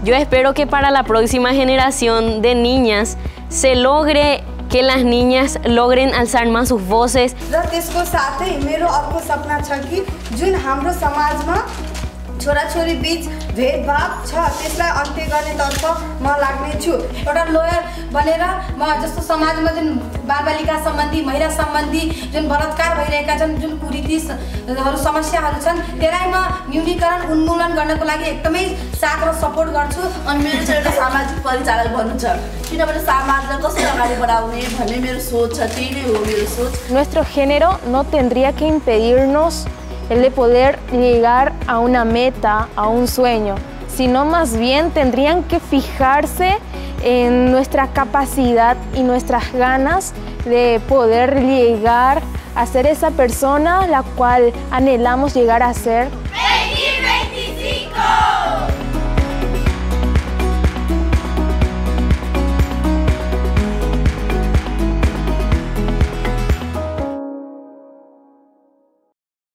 Yo espero que para la próxima generación de niñas se logre que las niñas logren alzar más sus voces. र त्यसको साथै मेरो अर्को सपना छ कि जुन हाम्रो समाजमा छोराछोरी बीच भेदभाव छ त्यसलाई अन्त्य गर्नेतर्फ म लाग्ने छु। एउटा लयर बनेर म जस्तो समाजमा जुन बालबालिका सम्बन्धी महिला सम्बन्धी जुन बलात्कार भइरहेका छन्, जुन कुरीतिहरू समस्याहरू छन् त्यसलाई म न्यूनीकरण उन्मूलन गर्नको लागि एकदमै साथ र सपोर्ट गर्छु। अनि मेरो चाहिँ एउटा सामाजिक परिचालक बन्नु छ, किनभने समाजलाई कसरी अगाडि बढाउने भन्ने मेरो सोच छ, त्यही नै हो मेरो सोच। Nuestro género no tendría que impedirnos el de poder llegar a una meta, a un sueño, sino más bien tendrían que fijarse en nuestra capacidad y nuestras ganas de poder llegar a ser esa persona la cual anhelamos llegar a ser.